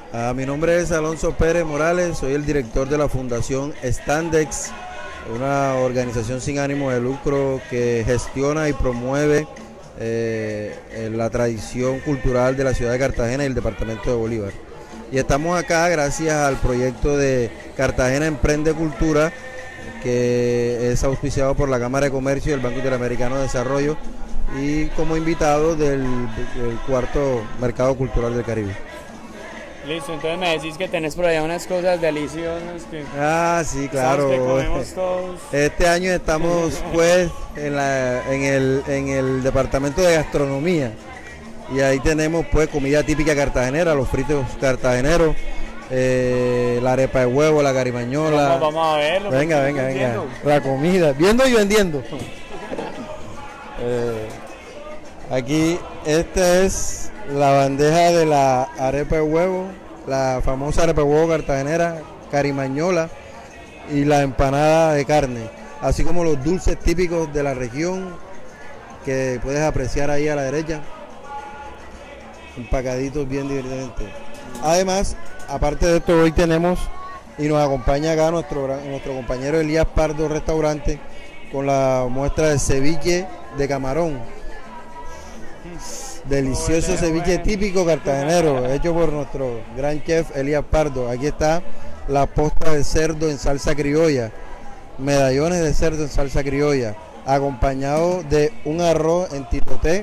Mi nombre es Alonso Pérez Morales, soy el director de la Fundación Standex, una organización sin ánimo de lucro que gestiona y promueve la tradición cultural de la ciudad de Cartagena y el departamento de Bolívar. Y estamos acá gracias al proyecto de Cartagena Emprende Cultura, que es auspiciado por la Cámara de Comercio y el Banco Interamericano de Desarrollo, y como invitado del cuarto Mercado Cultural del Caribe. Listo, entonces me decís que tenés por allá unas cosas deliciosas que... Sí, claro. Que comemos todos. Este año estamos pues en el departamento de gastronomía, y ahí tenemos pues comida típica cartagenera, los fritos cartageneros, la arepa de huevo, la carimañola. Vamos a verlo. Venga, la comida, viendo y vendiendo. Aquí esta es la bandeja de la arepa de huevo, la famosa arepa de huevo cartagenera, carimañola, y la empanada de carne, así como los dulces típicos de la región que puedes apreciar ahí a la derecha, empacaditos bien divertidamente. Además, aparte de esto, hoy tenemos y nos acompaña acá nuestro compañero Elías Pardo Restaurante con la muestra de ceviche de camarón. Delicioso ceviche típico cartagenero, hecho por nuestro gran chef Elías Pardo. Aquí está la posta de cerdo en salsa criolla, medallones de cerdo en salsa criolla, acompañado de un arroz en titoté,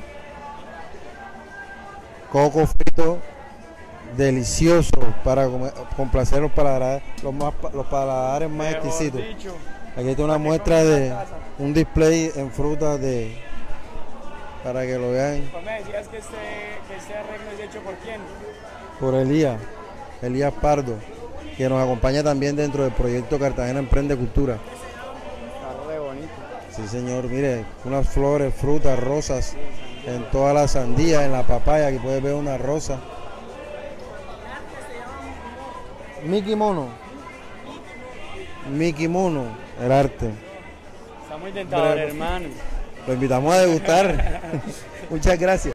coco frito, delicioso para complacer los paladares más exquisitos. Aquí está una muestra de un display en frutas para que lo vean. ¿Me decías que este arreglo es hecho por quién? Por Elías Pardo, que nos acompaña también dentro del proyecto Cartagena Emprende Cultura. Está re bonito. Sí, señor, mire, unas flores, frutas, rosas en toda la sandía, en la papaya, aquí puedes ver una rosa. Mickey Mono, el arte. Está muy tentador, hermano. Lo invitamos a degustar. Muchas gracias.